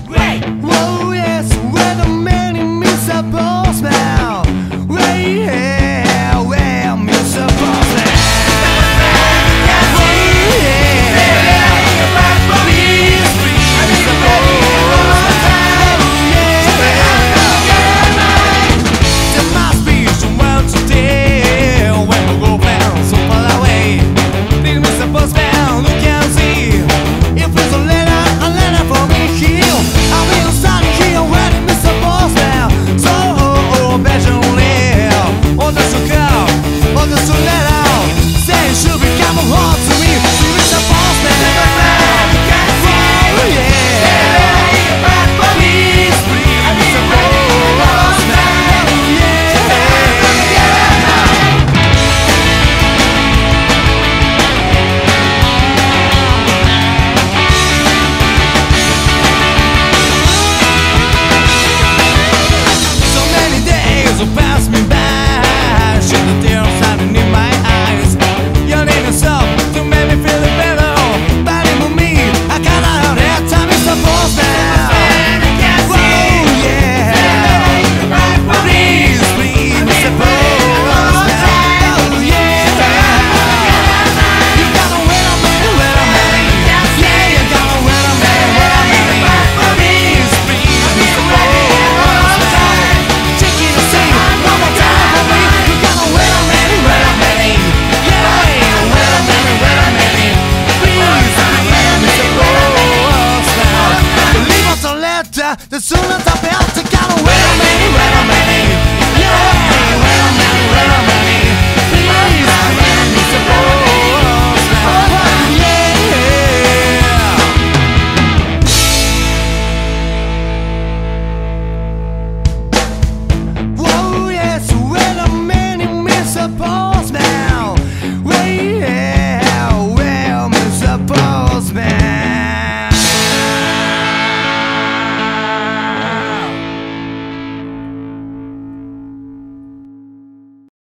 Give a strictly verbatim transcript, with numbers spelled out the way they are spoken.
Wait! Whoa, yes, wait a minute, Mister Postman. Wait, yeah, well, Mister Postman. So pass me by, shed the tears shining in my eyes. Your name is up to make me feel better. Body with me, I gotta have that time. It's supposed to whoa, yeah. Please, please, Mister Postman. Oh, yeah. You gotta wait a minute, wait a minute. Yeah, you gotta wait a minute, wait a minute. Please, please, Mister Postman. Take it easy. The sooner the better, gotta wait a minute, wait a minute. Yeah, wait a minute, wait a minute. Please, Mister Postman. Yeah. Whoa, yes, wait a minute, Mister Postman.